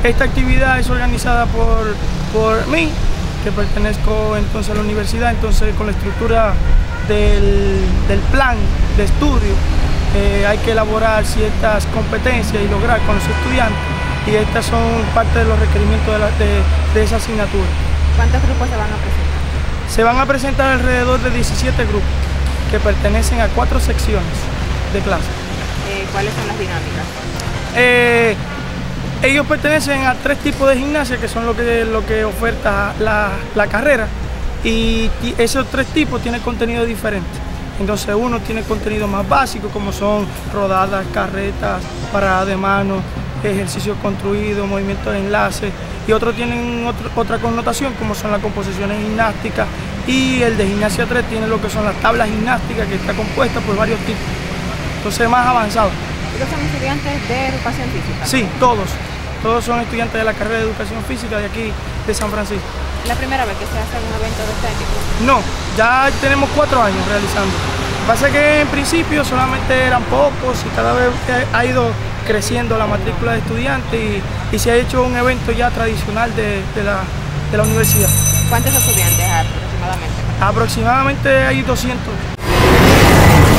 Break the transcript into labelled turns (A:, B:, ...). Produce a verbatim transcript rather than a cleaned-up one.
A: Esta actividad es organizada por, por mí, que pertenezco entonces a la universidad, entonces con la estructura del, del plan de estudio eh, hay que elaborar ciertas competencias y lograr con los estudiantes, y estas son parte de los requerimientos de, la, de, de esa asignatura.
B: ¿Cuántos grupos se van a presentar?
A: Se van a presentar alrededor de diecisiete grupos que pertenecen a cuatro secciones de clase.
B: Eh, ¿Cuáles son las dinámicas?
A: Eh, ellos pertenecen a tres tipos de gimnasia, que son lo que, lo que oferta la, la carrera, y esos tres tipos tienen contenido diferente. Entonces uno tiene contenido más básico, como son rodadas, carretas, paradas de mano, ejercicios construidos, movimientos de enlace, y otros tienen otro, otra connotación, como son las composiciones gimnásticas, y el de gimnasia tres tiene lo que son las tablas gimnásticas, que está compuesta por varios tipos, entonces más avanzado.
B: ¿Estos son estudiantes de educación física?
A: Sí, todos, todos son estudiantes de la carrera de educación física de aquí, de San Francisco.
B: ¿Es la primera vez que se hace un evento de este tipo?
A: No, ya tenemos cuatro años realizando. Lo que pasa es que en principio solamente eran pocos y cada vez ha ido creciendo la matrícula de estudiantes y, y se ha hecho un evento ya tradicional de, de, la, de la universidad.
B: ¿Cuántos estudiantes aproximadamente?
A: Aproximadamente hay doscientos.